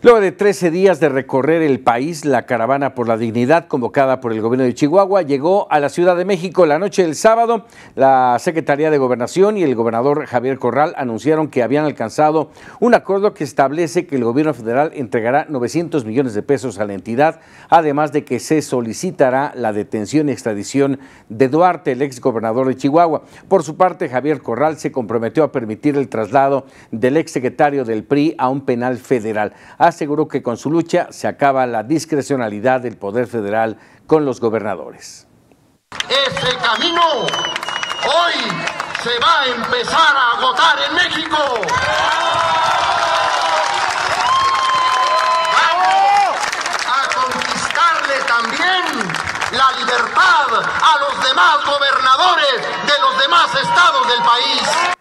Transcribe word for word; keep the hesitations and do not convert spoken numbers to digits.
Luego de trece días de recorrer el país, la caravana por la dignidad convocada por el gobierno de Chihuahua llegó a la Ciudad de México. La noche del sábado, la Secretaría de Gobernación y el gobernador Javier Corral anunciaron que habían alcanzado un acuerdo que establece que el gobierno federal entregará novecientos millones de pesos a la entidad, además de que se solicitará la detención y extradición de Duarte, el ex gobernador de Chihuahua. Por su parte, Javier Corral se comprometió a permitir el traslado del ex secretario del P R I a un penal federal. Aseguró que con su lucha se acaba la discrecionalidad del poder federal con los gobernadores. Ese camino hoy se va a empezar a agotar en México. Vamos a conquistarle también la libertad a los demás gobernadores de los demás estados del país.